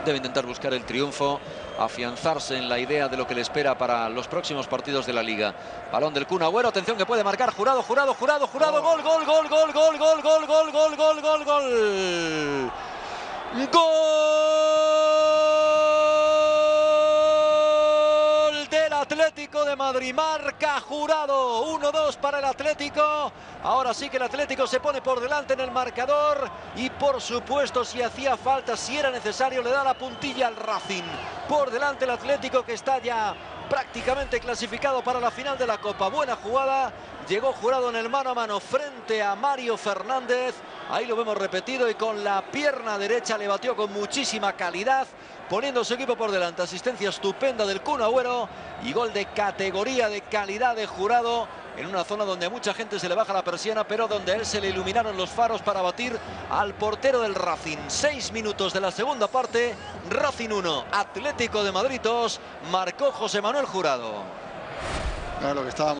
Debe intentar buscar el triunfo, afianzarse en la idea de lo que le espera para los próximos partidos de la Liga. Balón del Kun Agüero, atención que puede marcar Jurado, gol, gol, gol, gol, gol, gol, gol, gol, gol, gol, gol, gol, gol, gol. ¡Gol del Atlético de Madrid! Marca Jurado, 1-2 para el Atlético. Ahora sí que el Atlético se pone por delante en el marcador y por supuesto si hacía falta, si era necesario, le da la puntilla al Racing. Por delante el Atlético que está ya prácticamente clasificado para la final de la Copa. Buena jugada, llegó Jurado en el mano a mano frente a Mario Fernández. Ahí lo vemos repetido y con la pierna derecha le batió con muchísima calidad, poniendo su equipo por delante. Asistencia estupenda del Kun Agüero y gol de categoría, de calidad de Jurado, en una zona donde a mucha gente se le baja la persiana, pero donde a él se le iluminaron los faros para batir al portero del Racing. 6 minutos de la segunda parte, Racing 1, Atlético de Madrid 2, marcó José Manuel Jurado. Claro, lo que estábamos